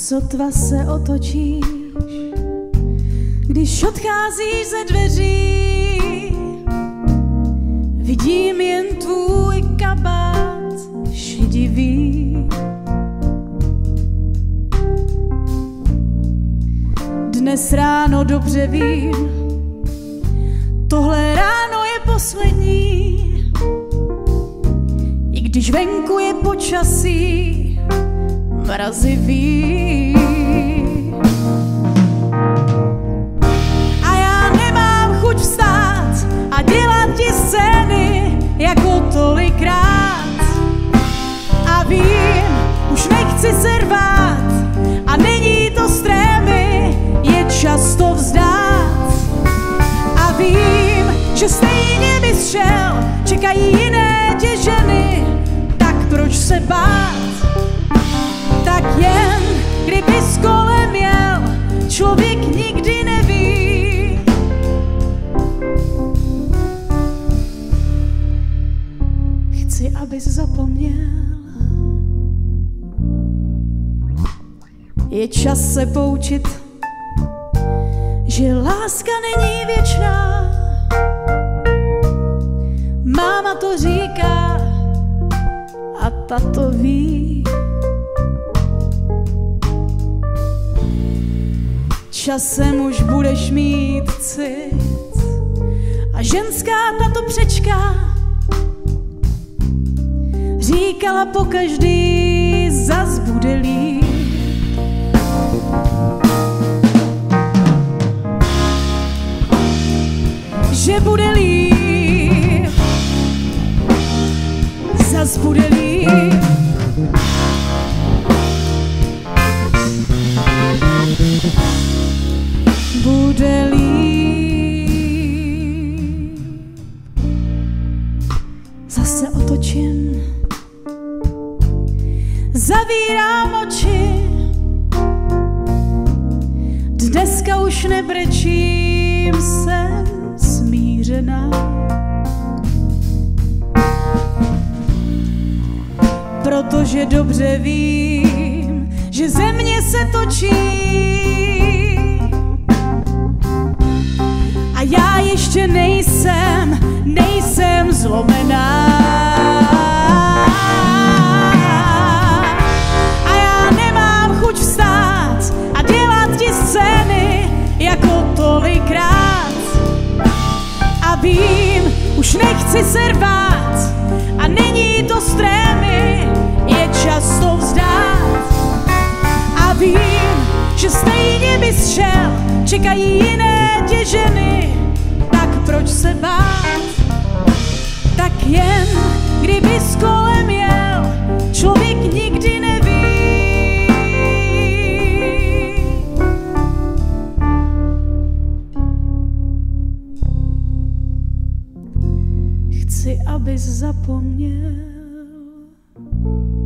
Sotva se otočíš, když odcházíš ze dveří, vidím jen tvůj kabát šedivý. Dnes ráno dobře vím, tohle ráno je poslední, i když venku je počasí mrazivý. A já nemám chuť vstát a dělat ti scény jako tolikrát. A vím, už nechci se rvát a není to z trémy, je čas to vzdát. A vím, že stejně bys šel, čekají jiné tě ženy, tak proč se bát? Tak jen, kdybys kolem jel, člověk nikdy neví. Chci, abys zapomněl. Je čas se poučit, že láska není věčná. Máma to říká a ta to ví. Časem už budeš mít cit a ženská tato přečka říkala pokaždý zas bude líp. Že bude líp, zas bude líp. Bude líp. Zase otočím, zavírám oči. Dneska už nebrečím, jsem smířená. Protože dobře vím, že země se točí a já ještě nejsem zlomená. A já nemám chuť vstát a dělat ti scény jako tolikrát. A vím, už nechci se rvát a není to z trémy, je čas to vzdát. A vím, že stejně bys šel, čekají jiné tě ženy, tak proč se bát? Tak jen, kdybys kolem jel, člověk nikdy neví. Chci, abys zapomněl.